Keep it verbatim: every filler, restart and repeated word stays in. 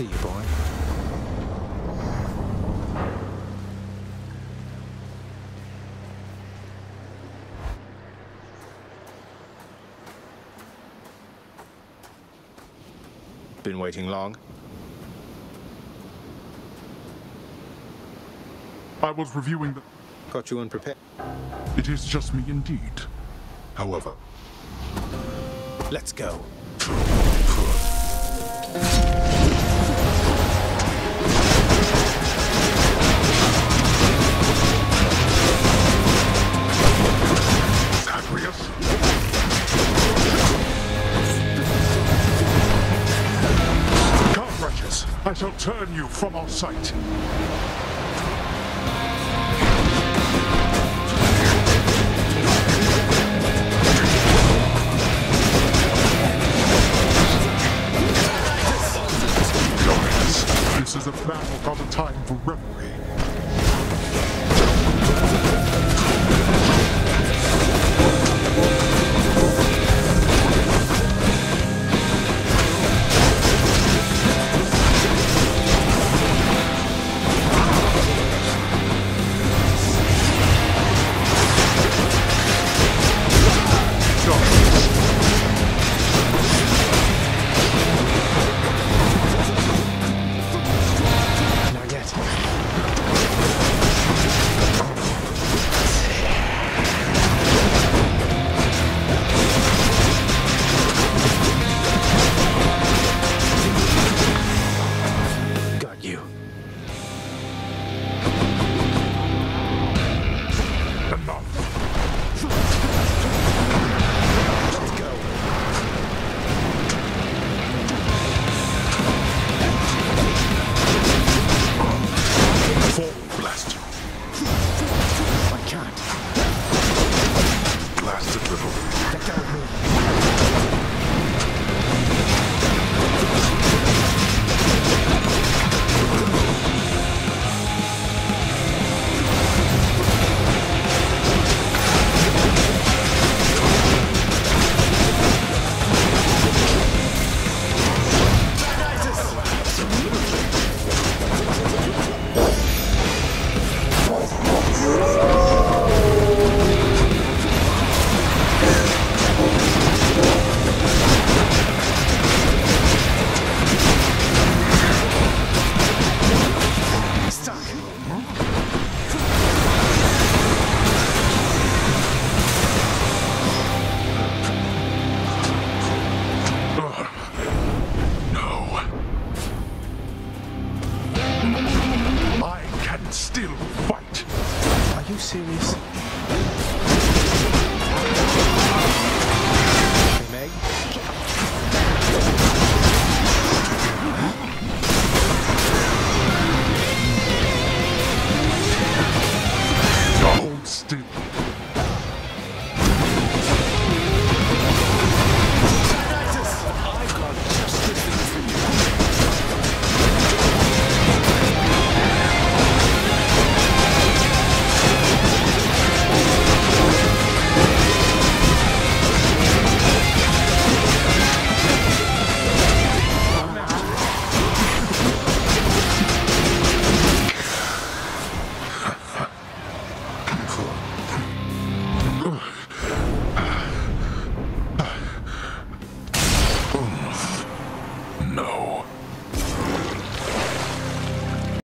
see you, boy. Been waiting long? I was reviewing the... Caught you unprepared. It is just me indeed. However... Let's go. Zagreus? Come, wretches. I shall turn you from our sight. This is a battle, not a time for revelry. Serious? Hey, Meg? Hold still. I've got just the thing for you. No.